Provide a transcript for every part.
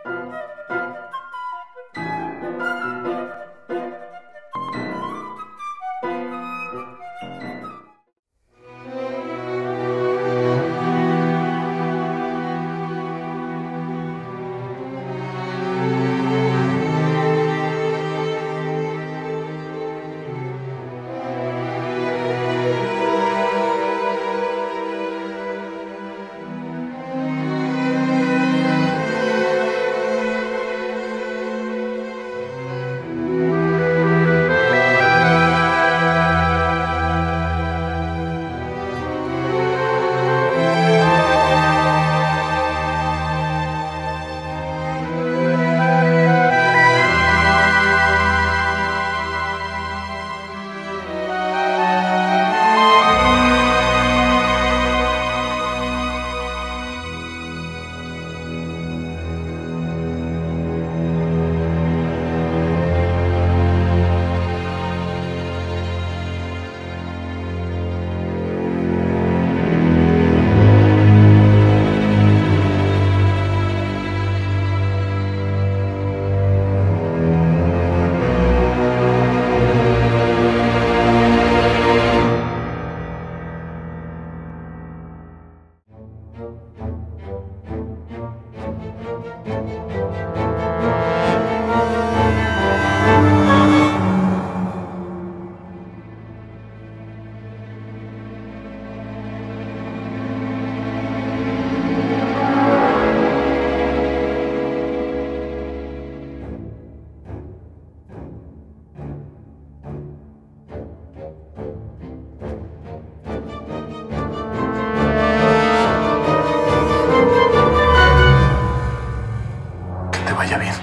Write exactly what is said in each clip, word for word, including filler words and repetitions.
vaya bien.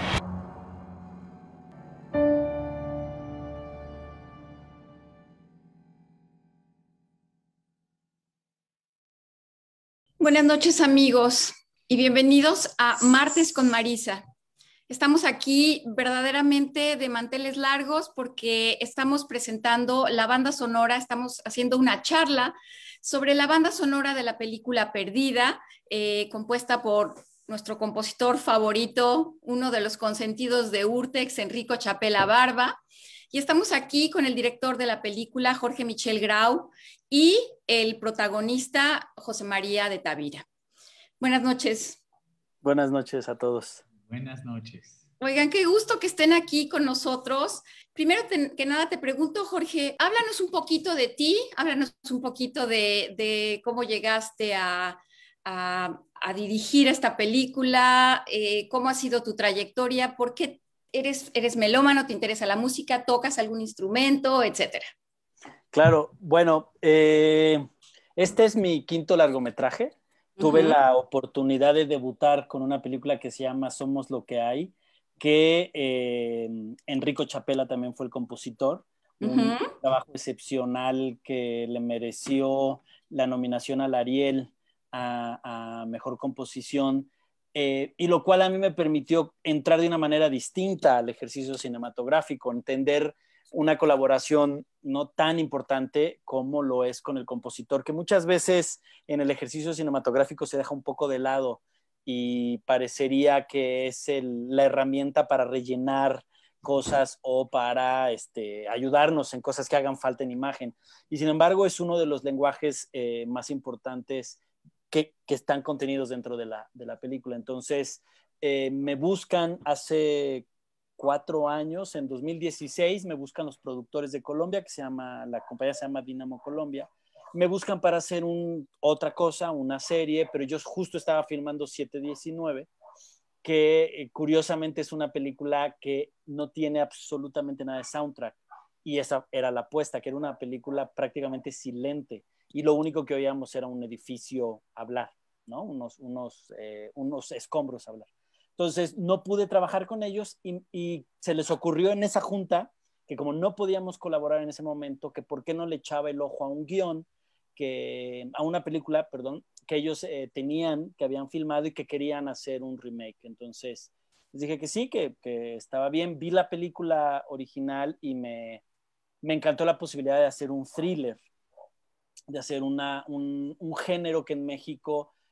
Buenas noches, amigos, y bienvenidos a Martes con Marisa. Estamos aquí verdaderamente de manteles largos porque estamos presentando la banda sonora, estamos haciendo una charla sobre la banda sonora de la película Perdida, eh, compuesta por nuestro compositor favorito, uno de los consentidos de Urtex, Enrico Chapela Barba. Y estamos aquí con el director de la película, Jorge Michel Grau, y el protagonista, José María de Tavira. Buenas noches. Buenas noches a todos. Buenas noches. Oigan, qué gusto que estén aquí con nosotros. Primero te, que nada te pregunto, Jorge, háblanos un poquito de ti, háblanos un poquito de, de cómo llegaste a, a, a dirigir esta película, eh, cómo ha sido tu trayectoria, por qué eres, eres melómano, te interesa la música, tocas algún instrumento, etcétera. Claro, bueno, eh, este es mi quinto largometraje. Tuve uh-huh. la oportunidad de debutar con una película que se llama Somos lo que hay, que eh, Enrico Chapela también fue el compositor. Uh-huh. Un trabajo excepcional que le mereció la nominación al Ariel a, a Mejor Composición, eh, y lo cual a mí me permitió entrar de una manera distinta al ejercicio cinematográfico, entender una colaboración no tan importante como lo es con el compositor, que muchas veces en el ejercicio cinematográfico se deja un poco de lado y parecería que es el, la herramienta para rellenar cosas o para este, ayudarnos en cosas que hagan falta en imagen. Y sin embargo es uno de los lenguajes eh, más importantes que, que están contenidos dentro de la, de la película. Entonces eh, me buscan hace cuatro años, en dos mil dieciséis, me buscan los productores de Colombia, que se llama, la compañía se llama Dinamo Colombia, me buscan para hacer un, otra cosa, una serie, pero yo justo estaba filmando siete diecinueve, que eh, curiosamente es una película que no tiene absolutamente nada de soundtrack, y esa era la apuesta, que era una película prácticamente silente, y lo único que oíamos era un edificio hablar, ¿no? Unos, unos, eh, unos escombros hablar. Entonces no pude trabajar con ellos y, y se les ocurrió en esa junta que como no podíamos colaborar en ese momento, que por qué no le echaba el ojo a un guión, que, a una película, perdón, que ellos eh, tenían, que habían filmado y que querían hacer un remake. Entonces les dije que sí, que, que estaba bien. Vi la película original y me, me encantó la posibilidad de hacer un thriller, de hacer una, un, un género que en México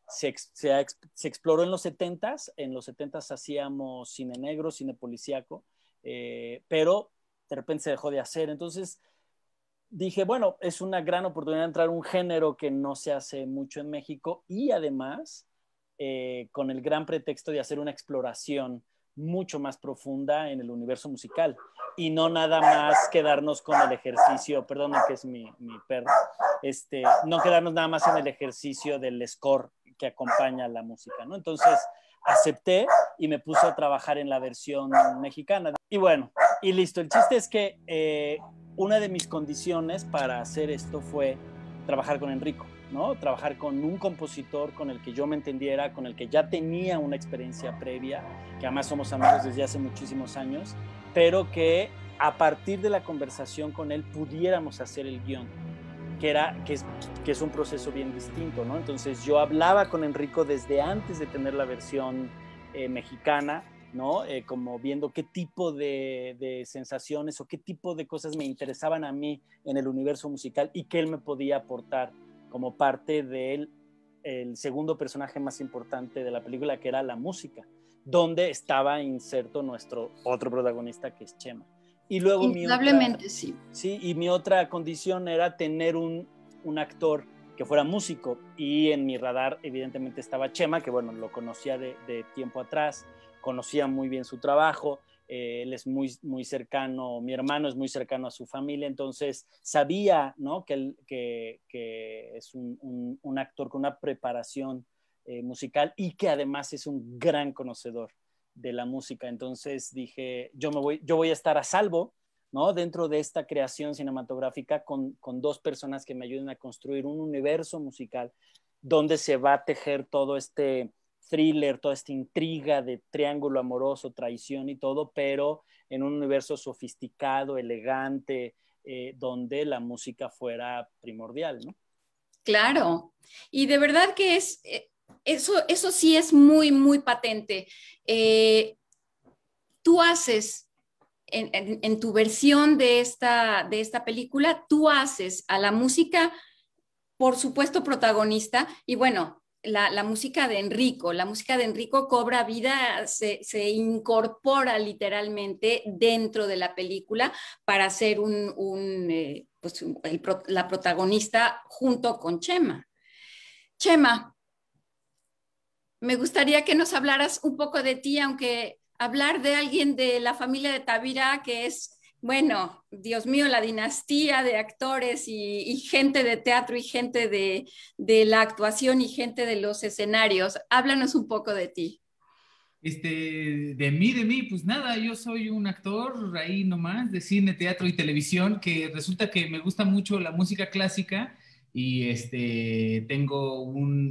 se, se, se exploró en los setentas, en los setentas hacíamos cine negro, cine policíaco, eh, pero de repente se dejó de hacer. Entonces dije, bueno, es una gran oportunidad de entrar a un género que no se hace mucho en México y además eh, con el gran pretexto de hacer una exploración mucho más profunda en el universo musical y no nada más quedarnos con el ejercicio, perdón que es mi, mi perro, este, no quedarnos nada más en el ejercicio del score que acompaña la música, ¿no? Entonces acepté y me puse a trabajar en la versión mexicana. Y bueno, y listo. El chiste es que eh, una de mis condiciones para hacer esto fue trabajar con Enrico, ¿no? Trabajar con un compositor con el que yo me entendiera, con el que ya tenía una experiencia previa, que además somos amigos desde hace muchísimos años, pero que a partir de la conversación con él pudiéramos hacer el guión, que, era, que, es, que es un proceso bien distinto, ¿no? Entonces yo hablaba con Enrico desde antes de tener la versión eh, mexicana, ¿no? Eh, como viendo qué tipo de, de sensaciones o qué tipo de cosas me interesaban a mí en el universo musical y que él me podía aportar como parte del el segundo personaje más importante de la película, que era la música, donde estaba inserto nuestro otro protagonista, que es Chema. Y luego Indudablemente, mi otra, sí. Sí, y mi otra condición era tener un, un actor que fuera músico, y en mi radar evidentemente estaba Chema, que bueno, lo conocía de, de tiempo atrás, conocía muy bien su trabajo, eh, él es muy, muy cercano, mi hermano es muy cercano a su familia, entonces sabía, ¿no? que, él, que, que es un, un, un actor con una preparación eh, musical y que además es un gran conocedor de la música. Entonces dije, yo, me voy, yo voy a estar a salvo, ¿no? Dentro de esta creación cinematográfica con, con dos personas que me ayuden a construir un universo musical donde se va a tejer todo este thriller, toda esta intriga de triángulo amoroso, traición y todo, pero en un universo sofisticado, elegante, eh, donde la música fuera primordial, ¿no? Claro, y de verdad que es, eso, eso sí es muy, muy patente. Eh, tú haces, en, en, en, tu versión de esta, de esta película, tú haces a la música, por supuesto, protagonista, y bueno, la, la música de Enrico, la música de Enrico cobra vida, se, se incorpora literalmente dentro de la película para ser un, un eh, pues, el, la protagonista junto con Chema. Chema, me gustaría que nos hablaras un poco de ti, aunque hablar de alguien de la familia de Tavira, que es, bueno, Dios mío, la dinastía de actores y, y gente de teatro y gente de, de la actuación y gente de los escenarios. Háblanos un poco de ti. Este, de mí, de mí, pues nada, yo soy un actor ahí nomás de cine, teatro y televisión, que resulta que me gusta mucho la música clásica y este, tengo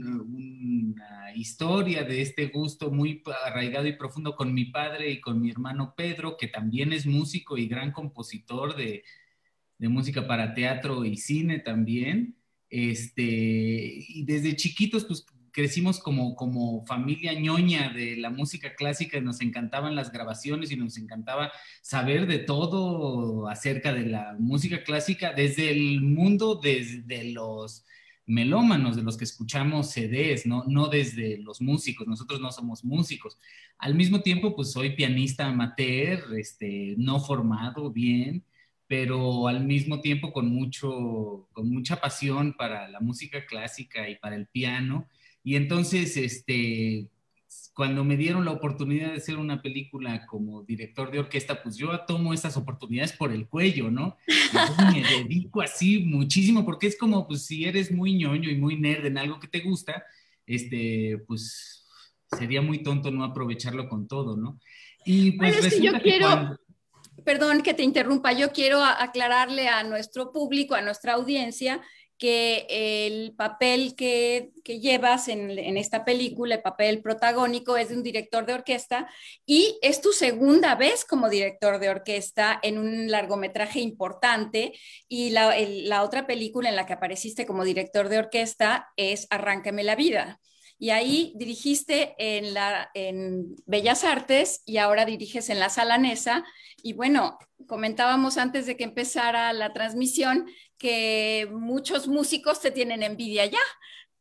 un, una historia de este gusto muy arraigado y profundo con mi padre y con mi hermano Pedro, que también es músico y gran compositor de, de música para teatro y cine también. Este, y desde chiquitos, pues crecimos como, como familia ñoña de la música clásica, nos encantaban las grabaciones y nos encantaba saber de todo acerca de la música clásica, desde el mundo, desde los melómanos, de los que escuchamos C Ds, ¿no? No desde los músicos, nosotros no somos músicos. Al mismo tiempo, pues soy pianista amateur, este, no formado bien, pero al mismo tiempo con, mucho, con mucha pasión para la música clásica y para el piano. Y entonces, este, cuando me dieron la oportunidad de hacer una película como director de orquesta, pues yo tomo esas oportunidades por el cuello, ¿no? Entonces me dedico así muchísimo, porque es como, pues si eres muy ñoño y muy nerd en algo que te gusta, este, pues sería muy tonto no aprovecharlo con todo, ¿no? Y pues bueno, es resulta que yo quiero... que cuando... Perdón que te interrumpa, yo quiero aclararle a nuestro público, a nuestra audiencia, que el papel que, que llevas en, en esta película, el papel protagónico, es de un director de orquesta y es tu segunda vez como director de orquesta en un largometraje importante, y la, el, la otra película en la que apareciste como director de orquesta es Arráncame la vida. Y ahí dirigiste en, la, en Bellas Artes y ahora diriges en la Sala Nesa. Y bueno, comentábamos antes de que empezara la transmisión que muchos músicos te tienen envidia ya,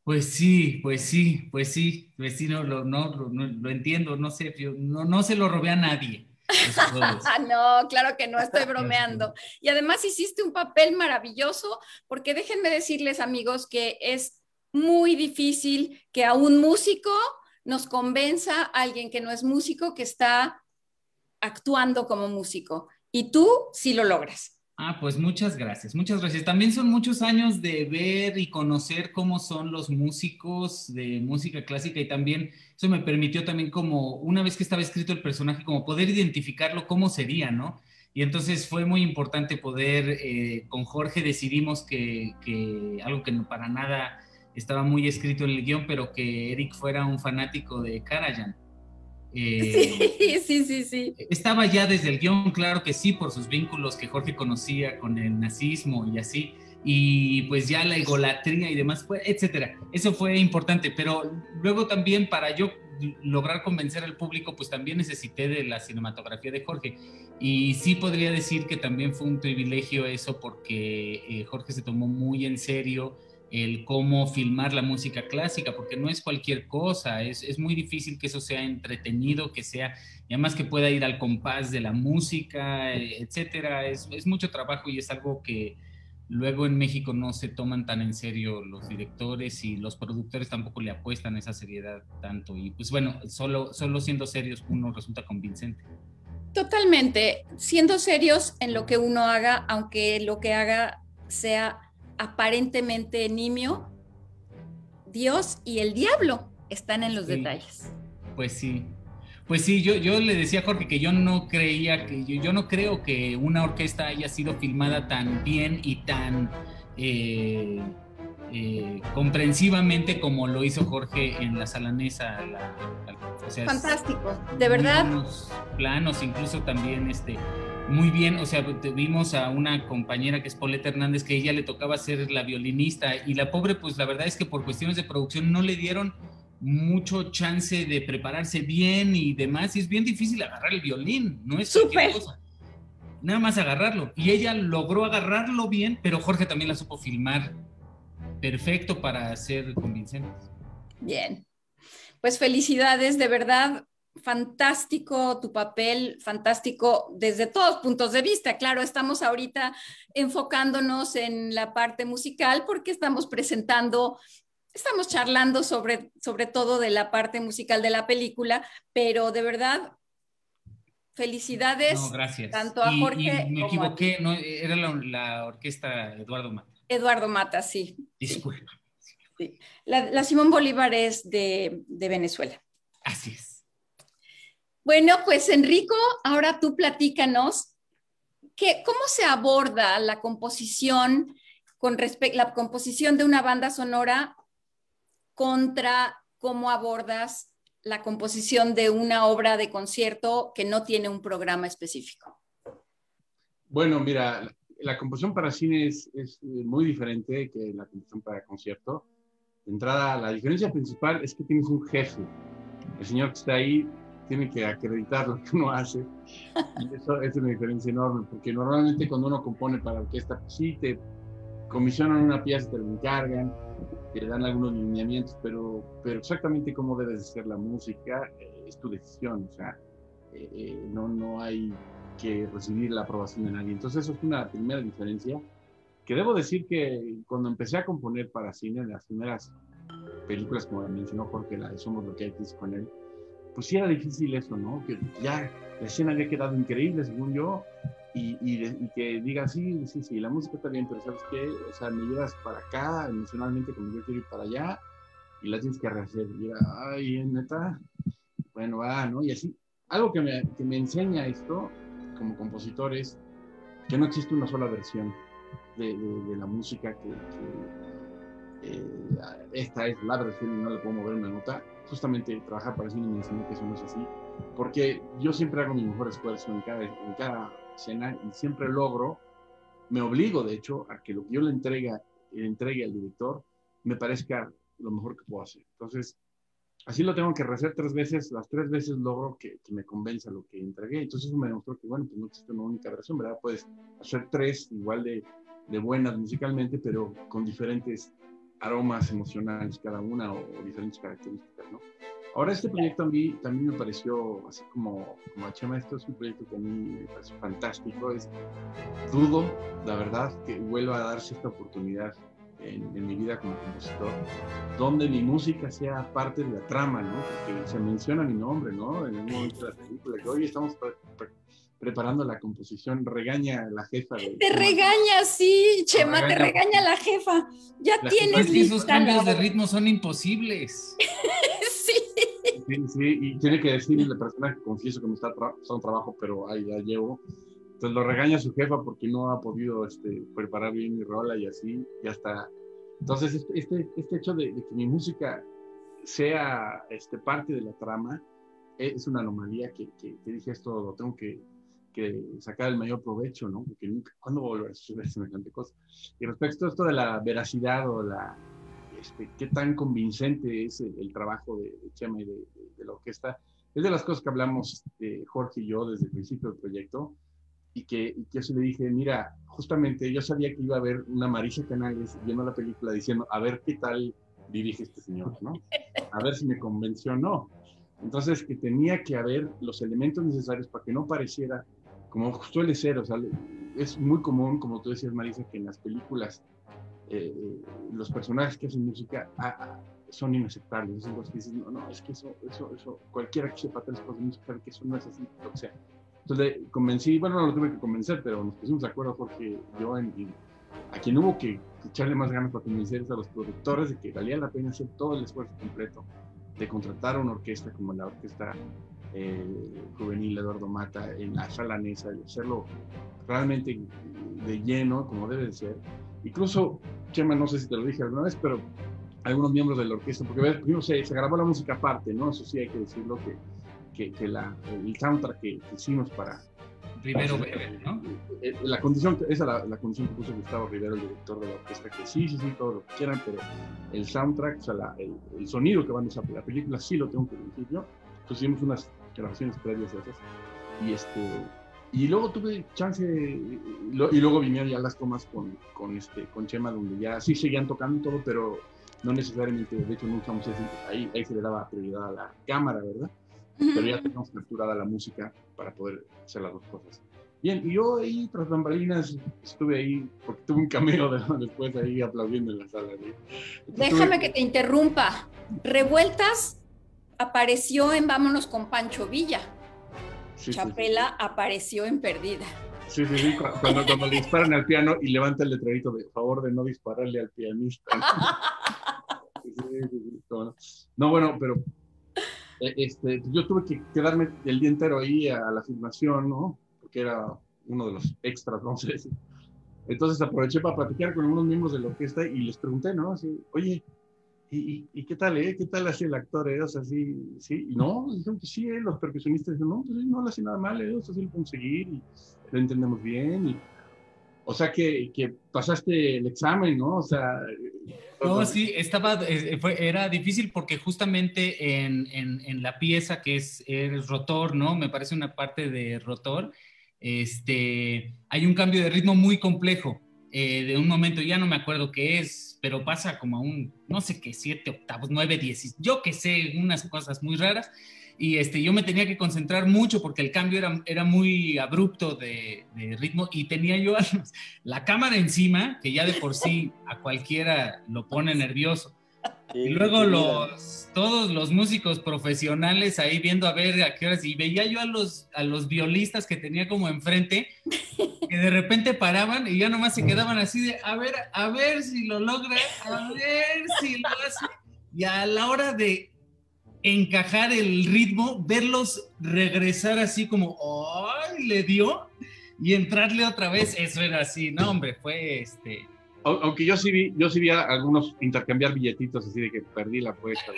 Pues sí, pues sí, pues sí, pues sí, no, lo, no, lo, no, lo entiendo, no sé, yo no, no se lo robé a nadie. Eso puedo decir. No, claro que no, estoy bromeando. Y además hiciste un papel maravilloso, porque déjenme decirles, amigos, que es muy difícil que a un músico nos convenza a alguien que no es músico, que está actuando como músico. Y tú sí lo logras. Ah, pues muchas gracias, muchas gracias. También son muchos años de ver y conocer cómo son los músicos de música clásica y también eso me permitió también como, una vez que estaba escrito el personaje, como poder identificarlo cómo sería, ¿no? Y entonces fue muy importante poder, eh, con Jorge decidimos que, que algo que no, para nada estaba muy escrito en el guión, pero que Eric fuera un fanático de Karajan. Eh, sí, sí, sí, sí. Estaba ya desde el guión, claro que sí, por sus vínculos que Jorge conocía con el nazismo y así, y pues ya la egolatría y demás, etcétera. Eso fue importante, pero luego también para yo lograr convencer al público, pues también necesité de la cinematografía de Jorge. Y sí podría decir que también fue un privilegio eso porque eh, Jorge se tomó muy en serio el cómo filmar la música clásica, porque no es cualquier cosa, es, es muy difícil que eso sea entretenido, que sea, y además que pueda ir al compás de la música, etcétera, es, es mucho trabajo y es algo que luego en México no se toman tan en serio los directores y los productores tampoco le apuestan esa seriedad tanto, y pues bueno, solo, solo siendo serios uno resulta convincente. Totalmente, siendo serios en lo que uno haga, aunque lo que haga sea aparentemente nimio, Dios y el diablo están en los sí, detalles. Pues sí, pues sí, yo, yo le decía a Jorge que yo no creía, que yo, yo no creo que una orquesta haya sido filmada tan bien y tan eh, eh, comprensivamente como lo hizo Jorge en La Salanesa. La, la, o sea, fantástico, de verdad. Unos planos, incluso también este... muy bien, o sea, tuvimos a una compañera que es Pauleta Hernández, que ella le tocaba ser la violinista y la pobre, pues la verdad es que por cuestiones de producción no le dieron mucho chance de prepararse bien y demás, y es bien difícil agarrar el violín, no es cualquier cosa, nada más agarrarlo, y ella logró agarrarlo bien, pero Jorge también la supo filmar perfecto para ser convincentes. Bien, pues felicidades, de verdad. Fantástico tu papel, fantástico desde todos puntos de vista. Claro, estamos ahorita enfocándonos en la parte musical porque estamos presentando, estamos charlando sobre, sobre todo de la parte musical de la película, pero de verdad, felicidades. No, gracias. Tanto a y, Jorge y me como equivoqué, a ti. No, era la, la orquesta Eduardo Mata. Eduardo Mata, sí. Disculpa. Sí. La, la Simón Bolívar es de, de Venezuela. Así es. Bueno, pues Enrico, ahora tú platícanos que, cómo se aborda la composición con respecto la composición de una banda sonora contra cómo abordas la composición de una obra de concierto que no tiene un programa específico. Bueno, mira, la, la composición para cine es, es muy diferente que la composición para concierto. De entrada, la diferencia principal es que tienes un jefe. El señor que está ahí tiene que acreditar lo que uno hace, y eso es una diferencia enorme, porque normalmente cuando uno compone para orquesta, pues sí, te comisionan una pieza, te la encargan, te dan algunos lineamientos, pero, pero exactamente cómo debe de ser la música eh, es tu decisión, o sea, eh, eh, no, no hay que recibir la aprobación de nadie. Entonces eso es una primera diferencia, que debo decir que cuando empecé a componer para cine, las primeras películas, como la mencionó Jorge, la de Somos lo que hay que es con él, pues sí era difícil eso, ¿no? Que ya la escena había quedado increíble, según yo, y, y, de, y que diga, sí, sí, sí, la música está bien, pero ¿sabes qué? O sea, me llevas para acá, emocionalmente, como yo quiero ir para allá, y la tienes que rehacer. Y era, ay, neta, bueno, va, ¿no? Y así, algo que me, que me enseña esto, como compositor, es que no existe una sola versión de, de, de la música, que, que eh, esta es la versión y no le puedo mover una nota. Justamente trabajar para cine me enseñó que eso no es así, porque yo siempre hago mi mejor esfuerzo en cada, en cada escena y siempre logro, me obligo de hecho a que lo que yo le entregue, le entregue al director me parezca lo mejor que puedo hacer. Entonces, así lo tengo que rehacer tres veces, las tres veces logro que, que me convenza lo que entregué. Entonces eso me demostró que, bueno, pues no existe una única versión, ¿verdad? Puedes hacer tres igual de, de buenas musicalmente, pero con diferentes aromas emocionales cada una o, o diferentes características, ¿no? Ahora este proyecto a mí también me pareció, así como, como a Chema, esto es un proyecto que a mí me parece fantástico. Es, dudo, la verdad, que vuelva a darse esta oportunidad en, en mi vida como compositor, donde mi música sea parte de la trama, ¿no? Porque se menciona mi nombre, ¿no? En el momento de la película, que hoy estamos pre pre preparando la composición, regaña la jefa. De, te regaña, sí, Chema, regaña, te regaña la jefa. Ya la tienes lista. Esos cambios de ritmo son imposibles. Sí. Sí, sí, y tiene que decirle a la persona que confieso que me está tra un trabajo, pero ahí ya llevo. Entonces lo regaña su jefa porque no ha podido este, preparar bien mi rola y así, ya está. Entonces este, este, este hecho de, de que mi música sea este, parte de la trama es una anomalía que, que, que dije, esto lo tengo que, que sacar el mayor provecho, ¿no? Porque nunca, ¿cuándo voy a volver a suceder semejante cosa? Y respecto a esto de la veracidad o la, este, qué tan convincente es el, el trabajo de, de Chema y de, de, de la orquesta, es de las cosas que hablamos eh, Jorge y yo desde el principio del proyecto, y que, y que yo se le dije, mira, justamente yo sabía que iba a haber una Marisa Canales viendo la película diciendo, a ver qué tal dirige este señor, ¿no? A ver si me convenció o no. Entonces, que tenía que haber los elementos necesarios para que no pareciera, como suele ser, o sea, es muy común, como tú decías, Marisa, que en las películas eh, los personajes que hacen música ah, ah, son inaceptables. Son cosas que dicen, no, no, es que eso, eso, eso, cualquiera que sepa tres cosas de música sabe que eso no es así, lo que sea. Entonces, le convencí, bueno, no lo tuve que convencer, pero nos pusimos de acuerdo, Jorge, yo, en, en, a quien hubo que echarle más ganas para convencer a los productores de que valía la pena hacer todo el esfuerzo completo de contratar una orquesta como la orquesta eh, juvenil Eduardo Mata en la Sala Nesa y hacerlo realmente de lleno como debe de ser. Incluso, Chema, no sé si te lo dije alguna vez, pero algunos miembros de la orquesta, porque ves, primero se, se grabó la música aparte, ¿no? Eso sí hay que decirlo, que, que, que la, el soundtrack que, que hicimos para... Rivero Bebe, ¿no? La condición, esa es la, la condición que puso Gustavo Rivero, el director de la orquesta, que sí, sí, sí, todo lo que quieran, pero el soundtrack, o sea, la, el, el sonido que van a usar para la película, sí lo tengo que dirigir yo. Entonces hicimos unas grabaciones previas de esas. Y, este, y luego tuve chance, y, y luego vinieron ya las tomas con, con, este, con Chema, donde ya sí seguían tocando y todo, pero no necesariamente, de hecho no usamos ese, ahí, ahí se le daba prioridad a la cámara, ¿verdad? Pero ya teníamos capturada la música para poder hacer las dos cosas. Bien, y yo ahí, tras bambalinas, estuve ahí, porque tuve un cameo de, después ahí aplaudiendo en la sala. ¿Sí? Déjame tuve... que te interrumpa. Revueltas apareció en Vámonos con Pancho Villa. Sí, Chapela sí, sí. apareció en Perdida. Sí, sí, sí, cuando, cuando le disparan al piano y levanta el letrerito de favor de no dispararle al pianista. Sí, sí, sí, sí, no, no, bueno, pero... Este, yo tuve que quedarme el día entero ahí a la filmación, ¿no? Porque era uno de los extras, vamos a decir. Entonces aproveché para platicar con algunos miembros de la orquesta y les pregunté, ¿no? Así, oye, ¿y, y, ¿y qué tal, eh? ¿Qué tal hace el actor, eh? O sea, sí, sí, y no, dijeron que sí, eh, los percusionistas dijeron, no, pues no le hace nada mal, eh, o sea, sí lo podemos seguir y lo entendemos bien, y o sea, que, que pasaste el examen, ¿no? O sea... No, sí, estaba, fue, era difícil porque justamente en, en, en la pieza que es, es rotor, ¿no? Me parece una parte de rotor, este, hay un cambio de ritmo muy complejo. Eh, de un momento, ya no me acuerdo qué es, pero pasa como a un, no sé qué, siete octavos, nueve, diez, yo qué sé, unas cosas muy raras. Y este, yo me tenía que concentrar mucho porque el cambio era, era muy abrupto de, de ritmo y tenía yo la cámara encima, que ya de por sí a cualquiera lo pone nervioso. Sí, y luego los, todos los músicos profesionales ahí viendo a ver a qué horas, y veía yo a los, a los violistas que tenía como enfrente, que de repente paraban y ya nomás se quedaban así de, a ver, a ver si lo logra, a ver si lo hace. Y a la hora de encajar el ritmo, verlos regresar así como, ¡ay! Le dio, y entrarle otra vez, eso era así, no, hombre, fue este... Aunque yo sí vi, yo sí vi a algunos intercambiar billetitos así de que perdí la apuesta.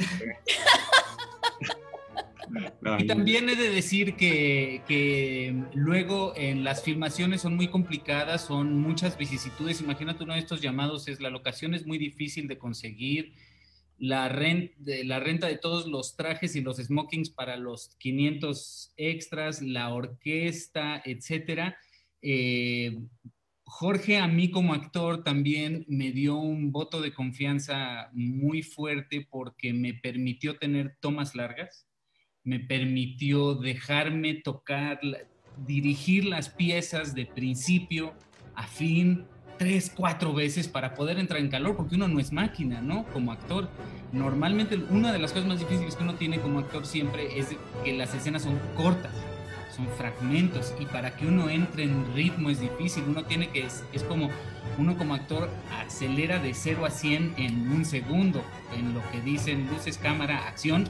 No, y también he de decir que, que luego en las filmaciones son muy complicadas, son muchas vicisitudes. Imagínate, uno de estos llamados es, la locación es muy difícil de conseguir, la, rent, la renta de todos los trajes y los smokings para los quinientos extras, la orquesta, etcétera. Eh, Jorge a mí como actor también me dio un voto de confianza muy fuerte porque me permitió tener tomas largas, me permitió dejarme tocar, dirigir las piezas de principio a fin tres, cuatro veces para poder entrar en calor, porque uno no es máquina, ¿no? Como actor. Normalmente una de las cosas más difíciles que uno tiene como actor siempre es que las escenas son cortas, son fragmentos, y para que uno entre en ritmo es difícil. Uno tiene que, es, es como, uno como actor acelera de cero a cien en un segundo, en lo que dicen luces, cámara, acción.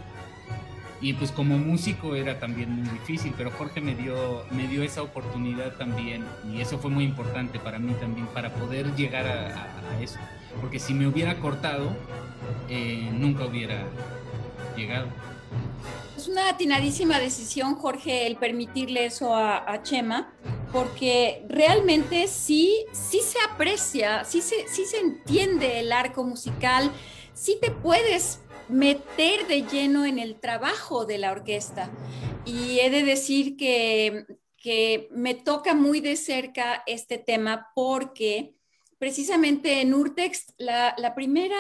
Y pues como músico era también muy difícil, pero Jorge me dio, me dio esa oportunidad también, y eso fue muy importante para mí también, para poder llegar a, a, a eso. Porque si me hubiera cortado, eh, nunca hubiera llegado. Es una atinadísima decisión, Jorge, el permitirle eso a, a Chema, porque realmente sí, sí se aprecia, sí se, sí se entiende el arco musical, sí te puedes meter de lleno en el trabajo de la orquesta. Y he de decir que, que me toca muy de cerca este tema porque precisamente en Urtext, la, la primera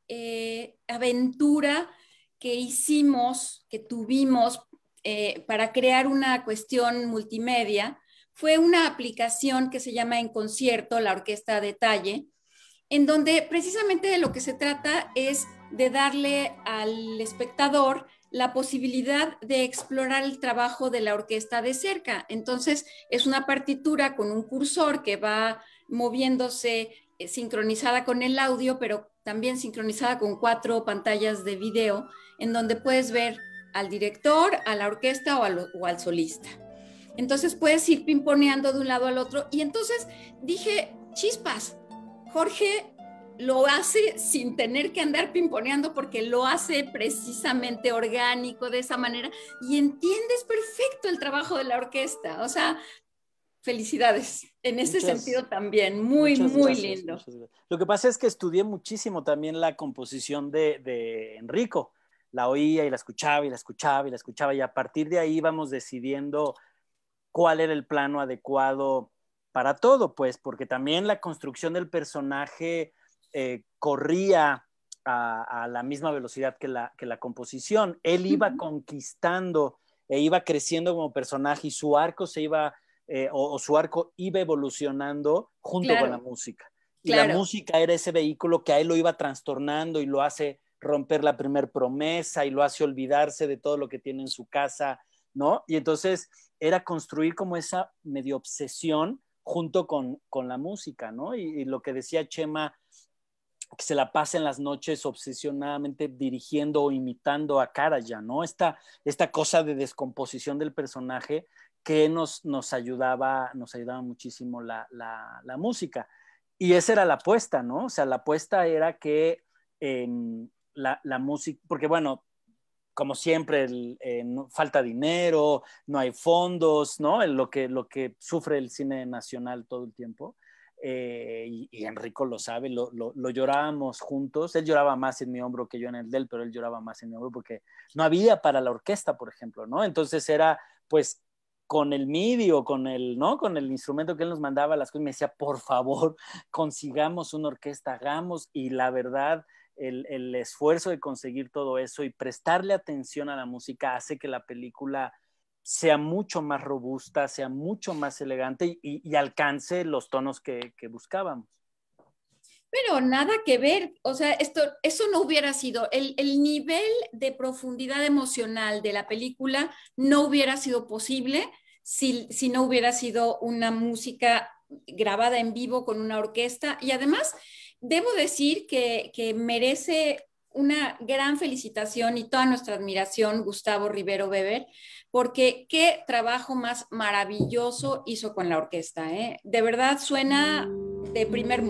eh, aventura que hicimos, que tuvimos eh, para crear una cuestión multimedia, fue una aplicación que se llama En Concierto, la Orquesta a Detalle, en donde precisamente de lo que se trata es de darle al espectador la posibilidad de explorar el trabajo de la orquesta de cerca. Entonces, es una partitura con un cursor que va moviéndose eh, sincronizada con el audio, pero también sincronizada con cuatro pantallas de video, en donde puedes ver al director, a la orquesta o al, o al solista. Entonces, puedes ir pimponeando de un lado al otro. Y entonces dije, chispas, Jorge lo hace sin tener que andar pimponeando porque lo hace precisamente orgánico de esa manera y entiendes perfecto el trabajo de la orquesta. O sea, felicidades en ese muchas, sentido también. Muy, muy gracias, lindo. Lo que pasa es que estudié muchísimo también la composición de, de Enrico. La oía y la escuchaba y la escuchaba y la escuchaba y a partir de ahí íbamos decidiendo cuál era el plano adecuado para todo, pues, porque también la construcción del personaje eh, corría a, a la misma velocidad que la, que la composición. Él iba uh-huh. conquistando e iba creciendo como personaje y su arco se iba, eh, o, o su arco iba evolucionando junto claro. con la música. Y claro. la música era ese vehículo que a él lo iba trastornando y lo hace romper la primer promesa y lo hace olvidarse de todo lo que tiene en su casa, ¿no? Y entonces era construir como esa medio obsesión junto con, con la música, ¿no? Y, y lo que decía Chema, que se la pasa en las noches obsesionadamente dirigiendo o imitando a Karajan, ¿no? Esta, esta cosa de descomposición del personaje que nos, nos, ayudaba, nos ayudaba muchísimo la, la, la música. Y esa era la apuesta, ¿no? O sea, la apuesta era que eh, la, la música, porque bueno, como siempre, el, eh, no, falta dinero, no hay fondos, ¿no? Lo que, lo que sufre el cine nacional todo el tiempo. Eh, y, y Enrico lo sabe, lo, lo, lo llorábamos juntos. Él lloraba más en mi hombro que yo en el de él, pero él lloraba más en mi hombro porque no había para la orquesta, por ejemplo, ¿no? Entonces era, pues, con el MIDI o con el, ¿no? Con el instrumento que él nos mandaba las cosas, me decía, por favor, consigamos una orquesta, hagamos, y la verdad... El, el esfuerzo de conseguir todo eso y prestarle atención a la música hace que la película sea mucho más robusta, sea mucho más elegante y, y alcance los tonos que, que buscábamos. Pero nada que ver, o sea, esto, eso no hubiera sido, el, el nivel de profundidad emocional de la película no hubiera sido posible si, si no hubiera sido una música grabada en vivo con una orquesta y además... Debo decir que, que merece una gran felicitación y toda nuestra admiración Gustavo Rivero Weber, porque qué trabajo más maravilloso hizo con la orquesta, ¿eh? De verdad suena de primer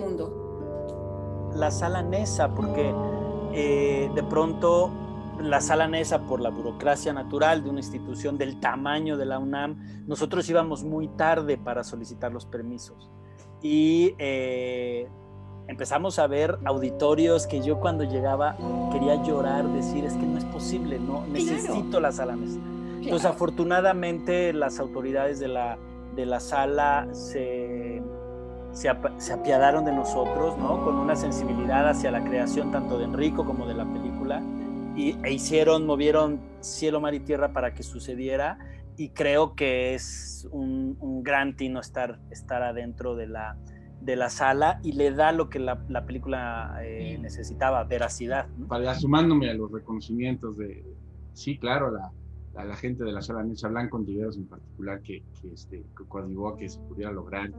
mundo. La Sala Nesa, porque eh, de pronto la Sala Nesa, por la burocracia natural de una institución del tamaño de la UNAM, nosotros íbamos muy tarde para solicitar los permisos. Y... Eh, empezamos a ver auditorios que yo cuando llegaba quería llorar, decir, es que no es posible, no necesito claro. la Sala Nesa. Claro. Entonces, afortunadamente, las autoridades de la, de la sala se, se, ap se apiadaron de nosotros, ¿no? Con una sensibilidad hacia la creación tanto de Enrico como de la película, y, e hicieron, movieron cielo, mar y tierra para que sucediera, y creo que es un, un gran tino estar, estar adentro de la, de la sala, y le da lo que la, la película eh, sí. necesitaba, veracidad, ¿no? Para, sumándome a los reconocimientos de, sí, claro, la, la, la gente de la sala Nesa Blanco Ontiveros en particular, que, que, este, que coadyuvó a que se pudiera lograr,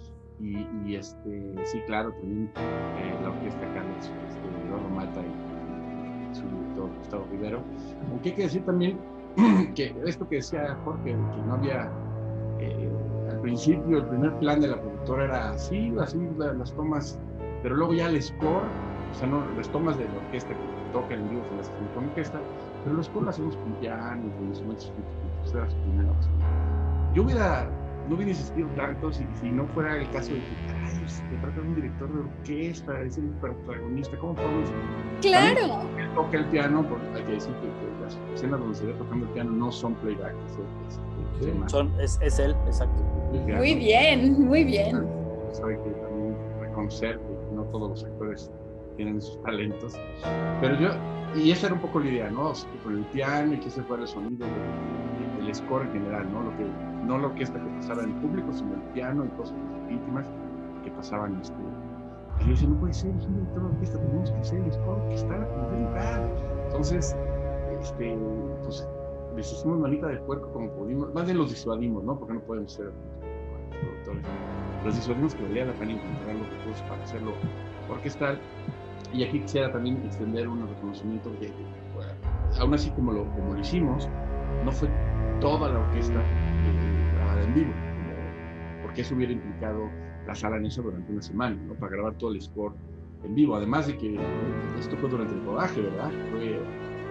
y, y este, sí, claro, también eh, la orquesta Carlos, este, Eduardo Mata y, y su director Gustavo Rivero, aunque hay que decir también que esto que decía Jorge, que no había, eh, al principio el primer plan de la productora era así, así la, las tomas, pero luego ya el score, o sea, no, las tomas de la orquesta que tocan en vivo se las hacen con orquesta, pero los scores las hacemos con piano, con instrumentos, con terceras, primeras. Yo hubiera, no hubiera insistido tanto si, si no fuera el caso de que, caray, se trata de un director de orquesta, es el protagonista, ¿cómo podemos? ¡Claro! Él toca el piano, porque hay que decir que, que las escenas donde se ve tocando el piano no son playback, es, es, es, es, son, es, es él, exacto. Muy bien, muy bien. Eso hay que también reconocer que no todos los actores tienen esos talentos, pero yo, y esa era un poco la idea, ¿no? O sea, que con el piano y que ese fuera el sonido del, del score en general, ¿no? Lo que, no la orquesta que pasaba en el público, sino el piano y cosas íntimas que pasaban. Este, y yo decía, no puede ser, es un director de orquesta, tenemos que hacer el score que está en primer lugar. Entonces, este, pues, les hicimos manita de puerco como pudimos, más bien los disuadimos, ¿no? Porque no podemos ser productores. Los disuadimos que valía la pena encontrar los recursos para hacerlo orquestal. Y aquí quisiera también extender un reconocimiento que, bueno, aún así como lo, como lo hicimos, no fue toda la orquesta eh, grabada en vivo, como, porque eso hubiera implicado la sala Nesa durante una semana, ¿no? Para grabar todo el score en vivo, además de que esto fue durante el rodaje, ¿verdad? Fue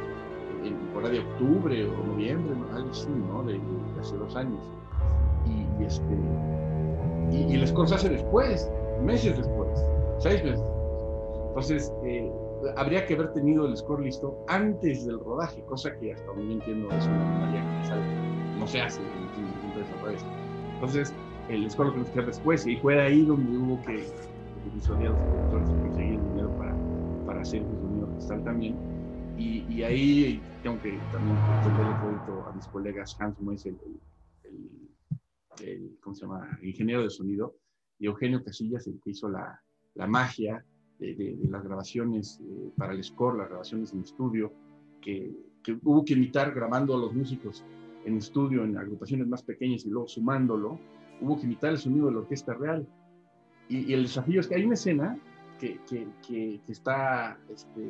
en por ahí de octubre o noviembre, algo así, ¿no? De, de hace dos años. Y, y, este, y, y el score se hace después, meses después, seis meses. Entonces, eh, habría que haber tenido el score listo antes del rodaje, cosa que hasta donde yo entiendo es una anomalía que sale, no se hace, entonces, entonces el score lo tenemos que hacer después, y fue ahí donde hubo que disuadir a los productores y conseguir dinero para, para hacer el sonido orquestal también, y, y ahí tengo que también darle crédito a mis colegas Hans Moes, el, el, el, el, ¿cómo se llama?, ingeniero de sonido, y Eugenio Casillas, el que hizo la, la magia De, de, de las grabaciones eh, para el score, las grabaciones en estudio, que, que hubo que imitar grabando a los músicos en estudio, en agrupaciones más pequeñas y luego sumándolo, hubo que imitar el sonido de la orquesta real. Y, y el desafío es que hay una escena que, que, que, que está, este,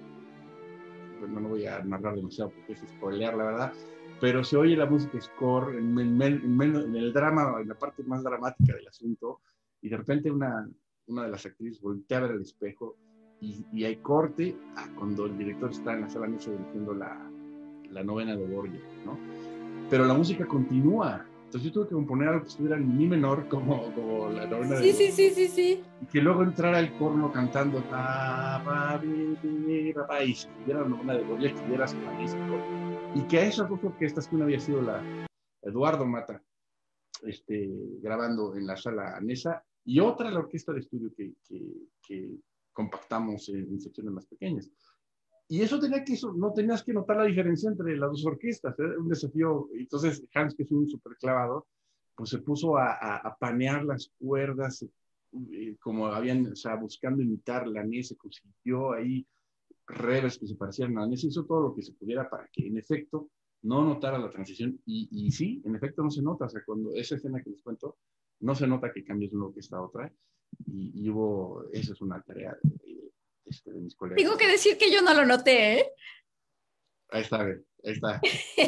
bueno, no voy a narrar demasiado porque es spoilear la verdad, pero se oye la música score en, en, en, en el drama, en la parte más dramática del asunto, y de repente una una de las actrices voltea a ver el espejo y, y hay corte a cuando el director está en la sala Nesa dirigiendo la, la novena de Borgia, ¿no? Pero la música continúa. Entonces yo tuve que componer algo que estuviera en mi menor, como, como la novena sí, de sí, sí, sí, sí. Y que luego entrara el corno cantando pa, pa, bi, bi, pa, pa, y se estuviera la novena de Borgia, que estuviera magnífico. Y que a esas dos orquestas, que una había sido la Eduardo Mata, este, grabando en la sala Nesa, y otra la orquesta de estudio que, que, que compactamos en, en secciones más pequeñas. Y eso tenía que, eso, no tenías que notar la diferencia entre las dos orquestas, era un desafío. Entonces Hans, que es un súper clavado, pues se puso a, a, a panear las cuerdas, eh, como habían, o sea, buscando imitar la Nesa, consiguió ahí reverbs que se parecieran a la Nesa, hizo todo lo que se pudiera para que en efecto no notara la transición, y, y sí, en efecto no se nota, o sea, cuando esa escena que les cuento, no se nota que cambies de una orquesta a otra, y, y hubo, esa es una tarea de, este, de mis colegas. Tengo que decir que yo no lo noté, ¿eh? Ahí está, ahí está.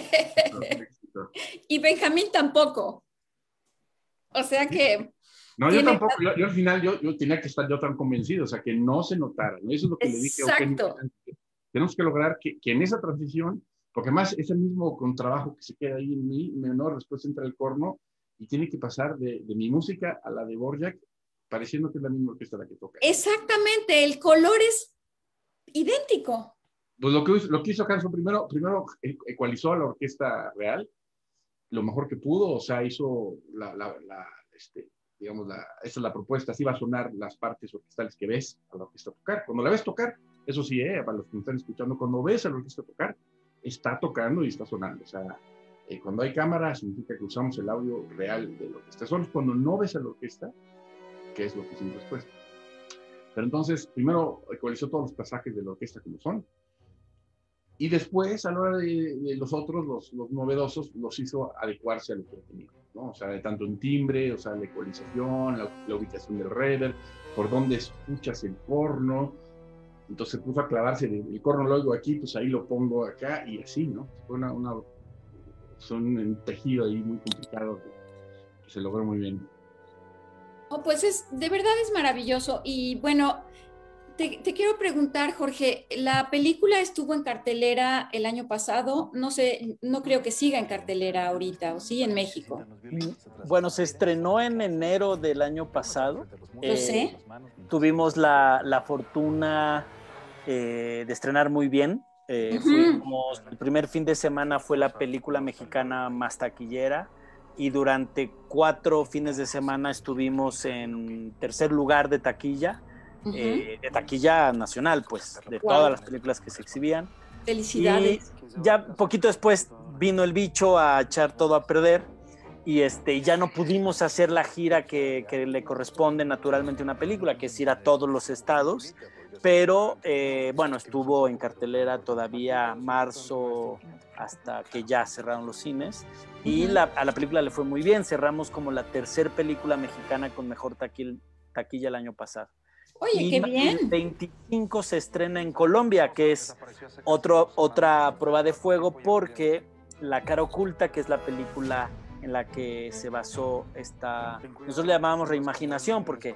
Y Benjamín tampoco. O sea que... No, yo tampoco, yo, yo al final, yo, yo tenía que estar yo tan convencido, o sea, que no se notara, ¿no? Eso es lo que Exacto. le dije a Eugenio. Tenemos que lograr que, que en esa transición, porque además ese mismo contrabajo que se queda ahí en mi menor, después entra el corno, y tiene que pasar de, de mi música a la de Borjak, pareciendo que es la misma orquesta la que toca. Exactamente, el color es idéntico. Pues lo que, lo que hizo Hanson, primero, primero ecualizó a la orquesta real, lo mejor que pudo, o sea, hizo la, la, la, este, digamos, la, esa es la propuesta, así va a sonar las partes orquestales que ves a la orquesta tocar. Cuando la ves tocar, eso sí, eh, para los que me están escuchando, cuando ves a la orquesta tocar, está tocando y está sonando. O sea, eh, cuando hay cámara significa que usamos el audio real de la orquesta. Solo es cuando no ves a la orquesta, que es lo que hicimos después. Pero entonces, primero ecualizó todos los pasajes de la orquesta como son, y después, a la hora de, de los otros, los, los novedosos, los hizo adecuarse a lo que tenía, ¿no? O sea, de tanto en timbre, o sea, la ecualización, la, la ubicación del reverb, por dónde escuchas el corno. Entonces se puso a clavarse, el, el corno lo oigo aquí, pues ahí lo pongo acá, y así, ¿no? Fue una, una, son un tejido ahí muy complicado que, que se logró muy bien. Oh, pues es, de verdad es maravilloso. Y bueno, te, te quiero preguntar, Jorge, la película estuvo en cartelera el año pasado, no sé, no creo que siga en cartelera ahorita, ¿o sí, en México? Bueno, se estrenó en enero del año pasado. Lo Eh, sé. Tuvimos la, la fortuna eh, de estrenar muy bien. Eh, Ujú. fuimos, el primer fin de semana fue la película mexicana más taquillera, y durante cuatro fines de semana estuvimos en tercer lugar de taquilla, Ujú. eh, de taquilla nacional, pues, de Wow. todas las películas que se exhibían. Felicidades. Y ya poquito después vino el bicho a echar todo a perder, y este, ya no pudimos hacer la gira que, que le corresponde naturalmente a una película, que es ir a todos los estados. Pero eh, bueno, estuvo en cartelera todavía marzo, hasta que ya cerraron los cines, y Ujú. la, a la película le fue muy bien. Cerramos como la tercer película mexicana con mejor taquil, taquilla el año pasado. Oye, Y qué el bien. veinticinco se estrena en Colombia, que es otro, otra prueba de fuego, porque La cara oculta, que es la película en la que se basó esta, nosotros le llamábamos reimaginación, porque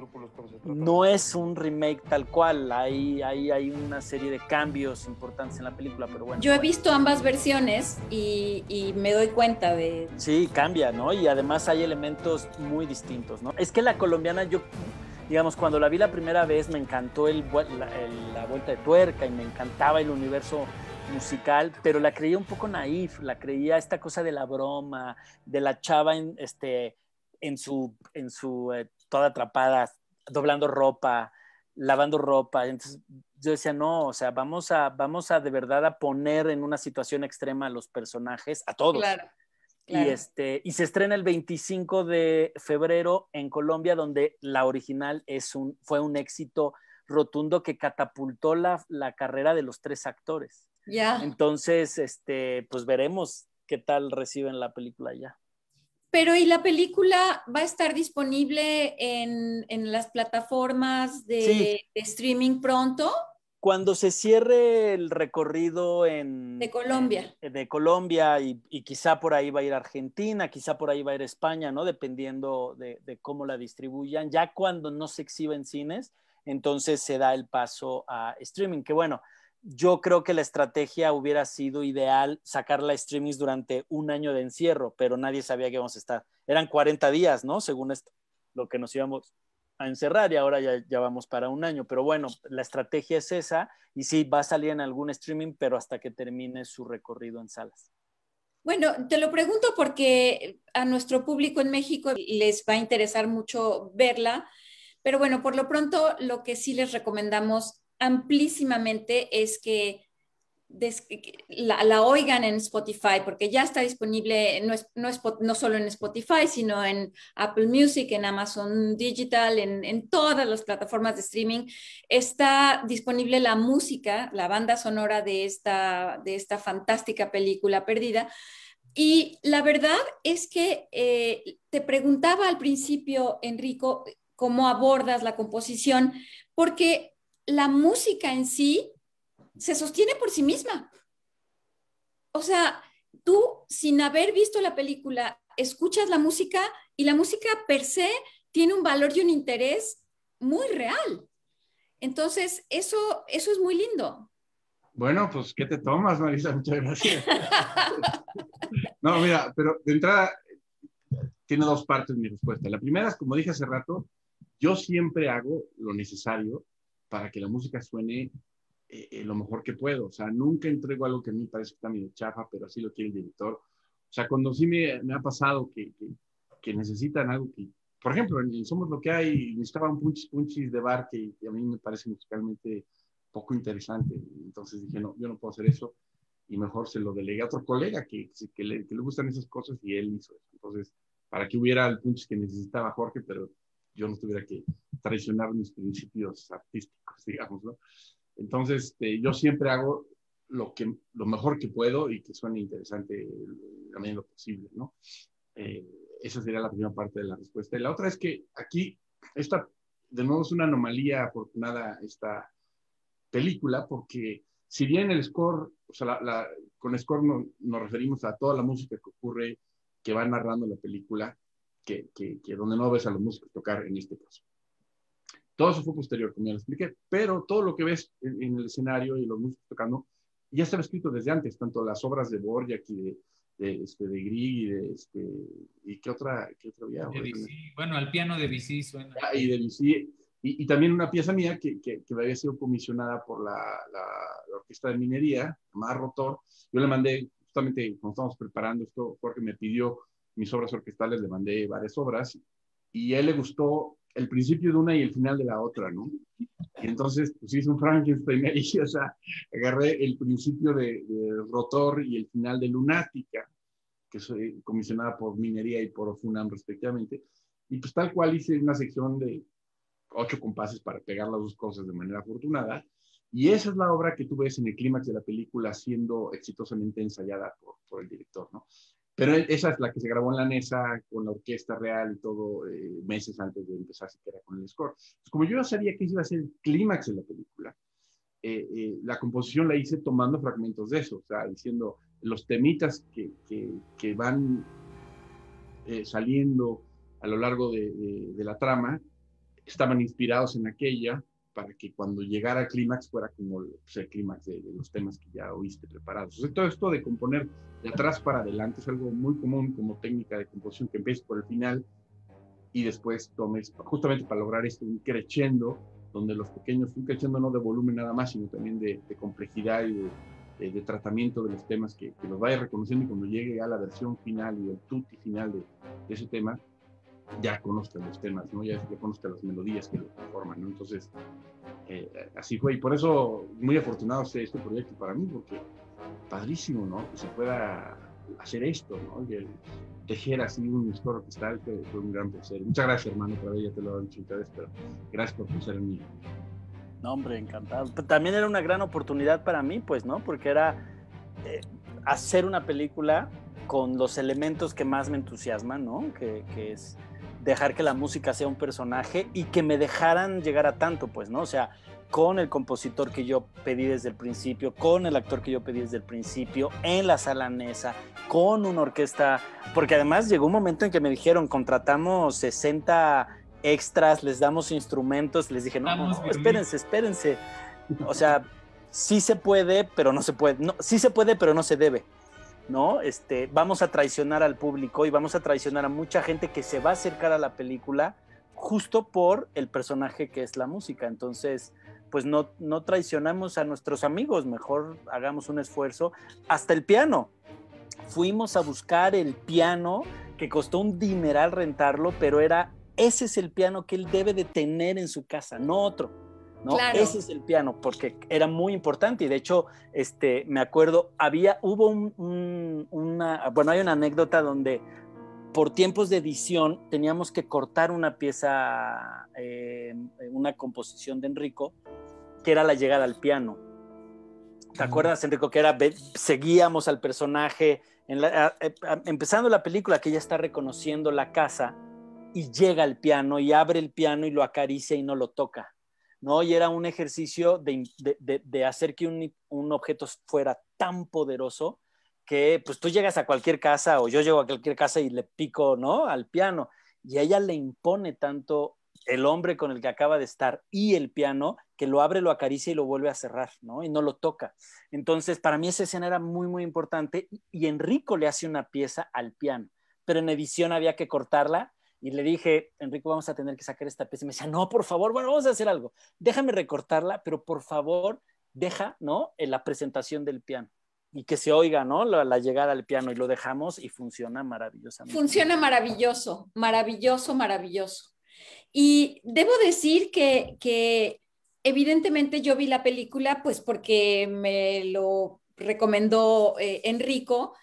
no es un remake tal cual, hay, hay, hay una serie de cambios importantes en la película, pero bueno. Yo he visto ambas versiones y, y me doy cuenta de... Sí, cambia, ¿no? Y además hay elementos muy distintos, ¿no? Es que la colombiana, yo, digamos, cuando la vi la primera vez me encantó el, la, el, la vuelta de tuerca y me encantaba el universo musical, pero la creía un poco naif, la creía esta cosa de la broma, de la chava en, este, en su, en su eh, toda atrapada, doblando ropa, lavando ropa. Entonces yo decía, no, o sea, vamos a, vamos a de verdad a poner en una situación extrema a los personajes, a todos. Claro, Y, claro. este, y se estrena el veinticinco de febrero en Colombia, donde la original es un, fue un éxito rotundo que catapultó la, la carrera de los tres actores. Ya. Entonces, este, pues veremos qué tal reciben la película ya. Pero ¿y la película va a estar disponible en, en las plataformas de, Sí. de streaming pronto? Cuando se cierre el recorrido en, De Colombia. en- de Colombia y, y quizá por ahí va a ir Argentina, quizá por ahí va a ir España, ¿no? Dependiendo de, de cómo la distribuyan. Ya cuando no se exhibe en cines, entonces se da el paso a streaming, que bueno, yo creo que la estrategia hubiera sido ideal sacarla a streamings durante un año de encierro, pero nadie sabía que íbamos a estar. Eran cuarenta días, ¿no? Según esto, lo que nos íbamos a encerrar, y ahora ya, ya vamos para un año. Pero bueno, la estrategia es esa, y sí, va a salir en algún streaming, pero hasta que termine su recorrido en salas. Bueno, te lo pregunto porque a nuestro público en México les va a interesar mucho verla, pero bueno, por lo pronto lo que sí les recomendamos amplísimamente es que des, la, la oigan en Spotify, porque ya está disponible, no, es, no, es, no solo en Spotify, sino en Apple Music, en Amazon Digital, en, en todas las plataformas de streaming. Está disponible la música, la banda sonora de esta, de esta fantástica película perdida. Y la verdad es que eh, te preguntaba al principio, Enrico, cómo abordas la composición, porque la música en sí se sostiene por sí misma. O sea, tú sin haber visto la película, escuchas la música y la música per se tiene un valor y un interés muy real. Entonces, eso, eso es muy lindo. Bueno, pues, ¿qué te tomas, Marisa? Muchas gracias. No, mira, pero de entrada tiene dos partes mi respuesta. La primera es, como dije hace rato, yo siempre hago lo necesario para que la música suene eh, lo mejor que puedo. O sea, nunca entrego algo que a mí parece que está medio chafa, pero así lo quiere el director. O sea, cuando sí me, me ha pasado que, que, que necesitan algo que, por ejemplo, en Somos lo que hay, necesitaba un punchis punchis de bar que, que a mí me parece musicalmente poco interesante. Entonces dije, no, yo no puedo hacer eso. Y mejor se lo delegué a otro colega que, que, le, que le gustan esas cosas y él hizo eso. Entonces, para que hubiera el punch que necesitaba Jorge, pero yo no tuviera que traicionar mis principios artísticos, digamos, ¿no? Entonces, este, yo siempre hago lo, que, lo mejor que puedo y que suene interesante a medida lo posible, ¿no? Eh, esa sería la primera parte de la respuesta. Y la otra es que aquí, esta, de nuevo, es una anomalía afortunada esta película, porque si bien el score, o sea, la, la, con score no, nos referimos a toda la música que ocurre, que va narrando la película, que, que, que donde no ves a los músicos tocar en este caso. Todo eso fue posterior, como ya lo expliqué, pero todo lo que ves en, en el escenario y los músicos tocando ya estaba escrito desde antes, tanto las obras de Dvorak y de, de, este, de Grieg y de, este, y qué otra, qué otra había. Bueno, al piano de Debussy suena. Ah, y de Debussy, y, y también una pieza mía que, que, que había sido comisionada por la, la, la Orquesta de Minería, llamada Rotor. Yo le mandé, justamente cuando estábamos preparando esto, Jorge me pidió mis obras orquestales, le mandé varias obras, y a él le gustó el principio de una y el final de la otra, ¿no? Y entonces, pues hice un Frankenstein ahí, o sea, agarré el principio de, de Rotor y el final de Lunática, que soy comisionada por Minería y por FUNAM respectivamente, y pues tal cual hice una sección de ocho compases para pegar las dos cosas de manera afortunada, y esa es la obra que tú ves en el clímax de la película siendo exitosamente ensayada por, por el director, ¿no? Pero esa es la que se grabó en la NESA con la orquesta real y todo, eh, meses antes de empezar siquiera con el score. Entonces, como yo ya sabía que iba a ser el clímax de la película, eh, eh, la composición la hice tomando fragmentos de eso, o sea, diciendo los temitas que, que, que van eh, saliendo a lo largo de, de, de la trama estaban inspirados en aquella, para que cuando llegara al clímax fuera como pues, el clímax de, de los temas que ya oíste preparados. O sea, todo esto de componer de atrás para adelante es algo muy común como técnica de composición, que empieces por el final y después tomes, justamente para lograr esto, un crescendo, donde los pequeños, un crescendo no de volumen nada más, sino también de, de complejidad y de, de, de tratamiento de los temas, que, que los vaya reconociendo, y cuando llegue a la versión final y el tutti final de, de ese tema, ya conozcan los temas, ¿no? Ya, ya conozcan las melodías que lo conforman, ¿no? Entonces, eh, así fue, y por eso muy afortunado sea este proyecto para mí, porque padrísimo, ¿no? Que se pueda hacer esto, ¿no? Que tejer así un score orquestal fue, fue un gran placer. Muchas gracias, hermano, por ahí ya te lo han dicho ustedes, pero gracias por pensar en mí. No, hombre, encantado. También era una gran oportunidad para mí, pues, ¿no? Porque era eh, hacer una película con los elementos que más me entusiasman, ¿no? Que, que es dejar que la música sea un personaje y que me dejaran llegar a tanto, pues, ¿no? O sea, con el compositor que yo pedí desde el principio, con el actor que yo pedí desde el principio, en la sala NESA, con una orquesta, porque además llegó un momento en que me dijeron, contratamos sesenta extras, les damos instrumentos, les dije, no, no, no, espérense, espérense. O sea, sí se puede, pero no se puede, no, sí se puede, pero no se debe, ¿no? Este, vamos a traicionar al público y vamos a traicionar a mucha gente que se va a acercar a la película justo por el personaje que es la música. Entonces, pues no, no traicionamos a nuestros amigos, mejor hagamos un esfuerzo. Hasta el piano. Fuimos a buscar el piano, que costó un dineral rentarlo, pero era, ese es el piano que él debe de tener en su casa, no otro, ¿no? Claro. Ese es el piano, porque era muy importante, y de hecho, este, me acuerdo, había, hubo un, un, una, bueno, hay una anécdota donde por tiempos de edición teníamos que cortar una pieza, eh, una composición de Enrico, que era la llegada al piano. ¿Te acuerdas, Enrico? Que era, seguíamos al personaje, en la, a, a, empezando la película, que ella está reconociendo la casa, y llega al piano, y abre el piano, y lo acaricia, y no lo toca, ¿no? Y era un ejercicio de, de, de, de hacer que un, un objeto fuera tan poderoso, que pues tú llegas a cualquier casa, o yo llego a cualquier casa y le pico, ¿no?, al piano, y a ella le impone tanto el hombre con el que acaba de estar y el piano, que lo abre, lo acaricia y lo vuelve a cerrar, ¿no? Y no lo toca. Entonces, para mí esa escena era muy, muy importante, y Enrico le hace una pieza al piano, pero en edición había que cortarla, y le dije, Enrico, vamos a tener que sacar esta pieza, y me decía, no, por favor, bueno, vamos a hacer algo, déjame recortarla, pero por favor, deja, ¿no?, en la presentación del piano. y que se oiga, ¿no? La, la llegada al piano, y lo dejamos y funciona maravillosamente. Funciona maravilloso, maravilloso, maravilloso. Y debo decir que, que evidentemente yo vi la película pues porque me lo recomendó eh, Enrico,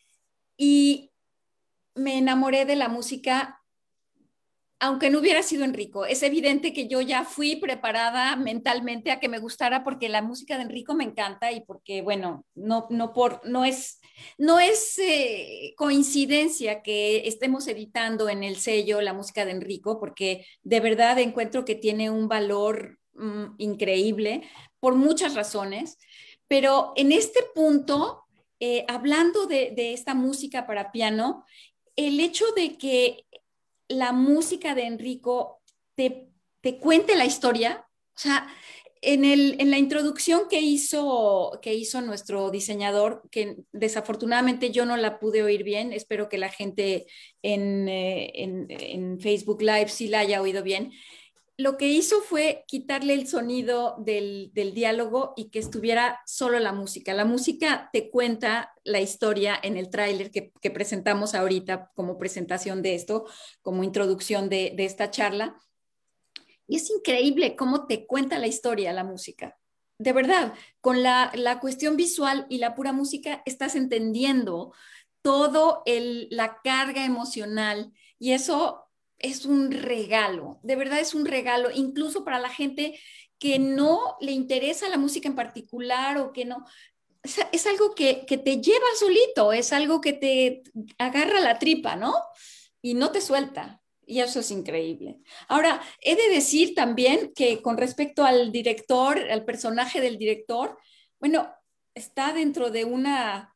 y me enamoré de la música, aunque no hubiera sido Enrico. Es evidente que yo ya fui preparada mentalmente a que me gustara, porque la música de Enrico me encanta, y porque, bueno, no, no, por, no es, no es eh, coincidencia que estemos editando en el sello la música de Enrico, porque de verdad encuentro que tiene un valor mm, increíble por muchas razones. Pero en este punto, eh, hablando de, de esta música para piano, el hecho de que la música de Enrico te, te cuente la historia, o sea, en, el, en la introducción que hizo, que hizo nuestro diseñador, que desafortunadamente yo no la pude oír bien, espero que la gente en, eh, en, en Facebook Live sí la haya oído bien. Lo que hizo fue quitarle el sonido del, del diálogo y que estuviera solo la música. La música te cuenta la historia en el tráiler que, que presentamos ahorita como presentación de esto, como introducción de, de esta charla. Y es increíble cómo te cuenta la historia la música. De verdad, con la, la cuestión visual y la pura música estás entendiendo todo el, la carga emocional, y eso es un regalo, de verdad es un regalo, incluso para la gente que no le interesa la música en particular, o que no, es, es algo que, que te lleva solito, es algo que te agarra la tripa, ¿no? Y no te suelta. Y eso es increíble. Ahora, he de decir también que con respecto al director, al personaje del director, bueno, está dentro de una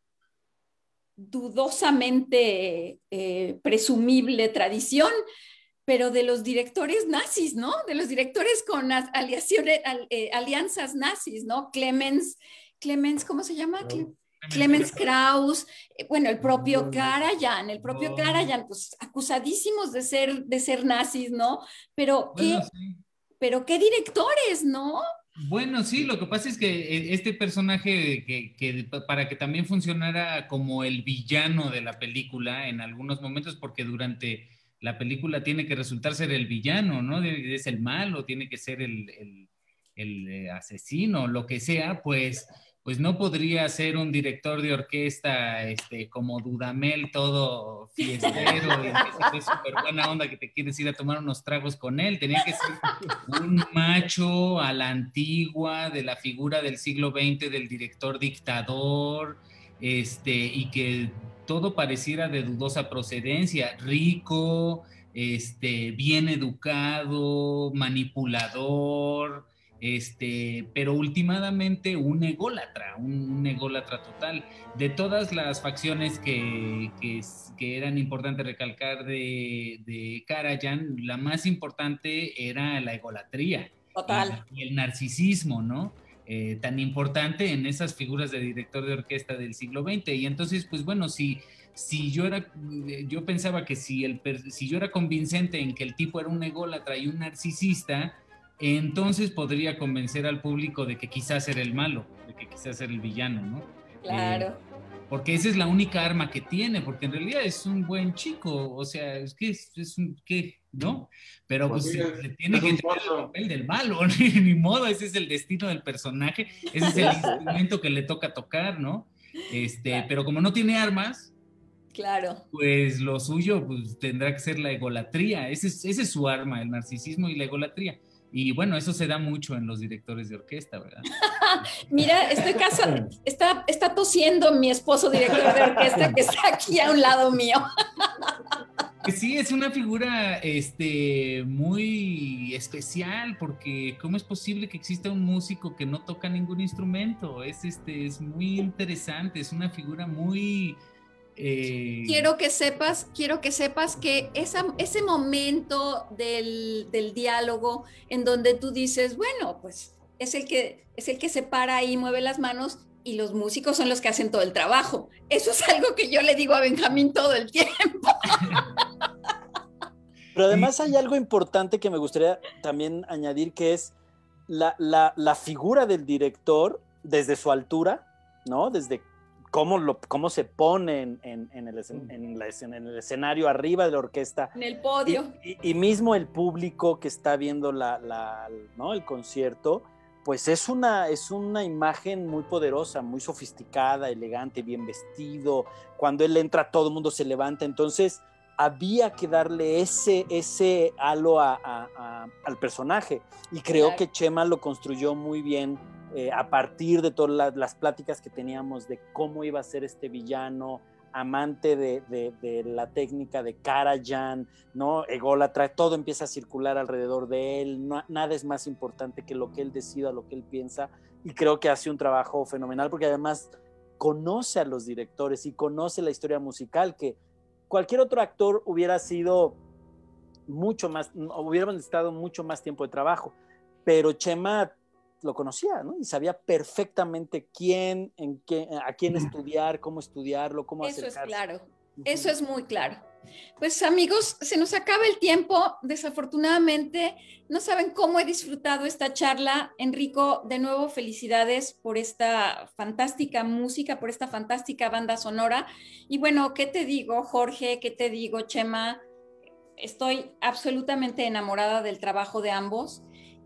dudosamente eh, presumible tradición, pero de los directores nazis, ¿no? De los directores con aliaciones, al, eh, alianzas nazis, ¿no? Clemens, Clemens, ¿cómo se llama? No. Clemens Krauss, eh, bueno, el propio Karajan, el propio no. Karajan, pues acusadísimos de ser, de ser nazis, ¿no? Pero bueno, qué, sí. pero qué directores, ¿no? Bueno, sí, lo que pasa es que este personaje, que, que para que también funcionara como el villano de la película en algunos momentos, porque durante la película tiene que resultar ser el villano, ¿no? Es el malo, tiene que ser el, el, el asesino, lo que sea, pues, pues no podría ser un director de orquesta este, como Dudamel, todo fiestero, y que es súper buena onda, que te quieres ir a tomar unos tragos con él. Tenía que ser un macho a la antigua, de la figura del siglo veinte, del director dictador, este, y que todo pareciera de dudosa procedencia, rico, este, bien educado, manipulador, este, pero últimamente un ególatra, un, un ególatra total. De todas las facciones que, que, que eran importantes recalcar de, de Karajan, la más importante era la egolatría. Total. Y, y el narcisismo, ¿no? Eh, tan importante en esas figuras de director de orquesta del siglo veinte. Y entonces, pues bueno, si, si yo era, yo pensaba que si, el, si yo era convincente en que el tipo era un ególatra y un narcisista, entonces podría convencer al público de que quizás era el malo, de que quizás era el villano, ¿no? Claro. Eh, porque esa es la única arma que tiene, porque en realidad es un buen chico, o sea, es que es, es un, ¿qué? ¿No? Pero pues, pues se, se tiene que tener el papel del malo, ni, ni modo, ese es el destino del personaje, ese es el instrumento que le toca tocar, ¿no? Este, claro. Pero como no tiene armas, claro, pues lo suyo pues, tendrá que ser la egolatría, ese es, ese es su arma, el narcisismo y la egolatría. Y bueno, eso se da mucho en los directores de orquesta, ¿verdad? Mira, estoy casada, está, está tosiendo mi esposo director de orquesta que está aquí a un lado mío. Sí, es una figura este, muy especial, porque ¿cómo es posible que exista un músico que no toca ningún instrumento? Es, este, es muy interesante, es una figura muy... Eh... Quiero que sepas, quiero que sepas que esa, ese momento del, del diálogo en donde tú dices, bueno, pues es el que, es el que se para ahí, mueve las manos, y los músicos son los que hacen todo el trabajo. Eso es algo que yo le digo a Benjamín todo el tiempo. Pero además hay algo importante que me gustaría también añadir, que es la, la, la figura del director desde su altura, ¿no? Desde cómo, lo, cómo se pone en, en, en, el, en, la, en el escenario arriba de la orquesta. En el podio. Y, y, y mismo el público que está viendo la, la, ¿no? el concierto, pues es una, es una imagen muy poderosa, muy sofisticada, elegante, bien vestido. Cuando él entra, todo el mundo se levanta. Entonces, había que darle ese, ese halo a, a, a, al personaje. Y creo claro. que Chema lo construyó muy bien eh, a partir de todas las, las pláticas que teníamos de cómo iba a ser este villano, amante de, de, de la técnica de Karajan, ¿no? Ególatra, todo empieza a circular alrededor de él, no, nada es más importante que lo que él decida, lo que él piensa, y creo que hace un trabajo fenomenal, porque además conoce a los directores y conoce la historia musical, que cualquier otro actor hubiera sido mucho más, hubiéramos necesitado mucho más tiempo de trabajo, pero Chema lo conocía, ¿no? Y sabía perfectamente quién, en qué, a quién estudiar, cómo estudiarlo, cómo Eso acercarse. Eso es claro, eso es muy claro. Pues amigos, se nos acaba el tiempo, desafortunadamente, no saben cómo he disfrutado esta charla. Enrico, de nuevo felicidades por esta fantástica música, por esta fantástica banda sonora. Y bueno, ¿qué te digo, Jorge? ¿Qué te digo, Chema? Estoy absolutamente enamorada del trabajo de ambos.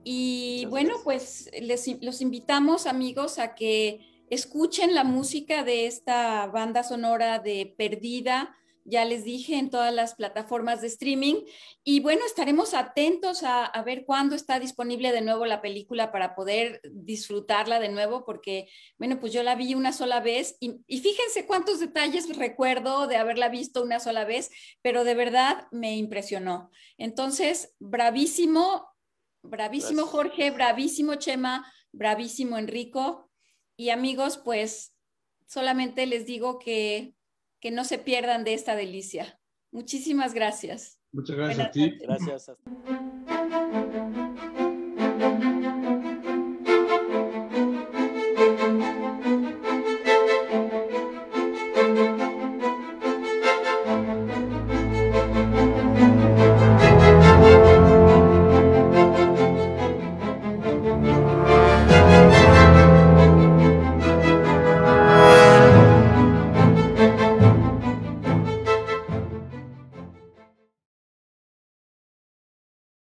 Y Muchas bueno, gracias. pues les, los invitamos, amigos, a que escuchen la música de esta banda sonora de Perdida, ya les dije, en todas las plataformas de streaming. Y bueno, estaremos atentos a, a ver cuándo está disponible de nuevo la película para poder disfrutarla de nuevo, porque bueno, pues yo la vi una sola vez y, y fíjense cuántos detalles recuerdo de haberla visto una sola vez, pero de verdad me impresionó. Entonces, bravísimo. Bravísimo Gracias. Jorge, bravísimo Chema, bravísimo Enrico. Y amigos, pues solamente les digo que, que no se pierdan de esta delicia. Muchísimas gracias. Muchas gracias Buenas a ti. Noches. Gracias.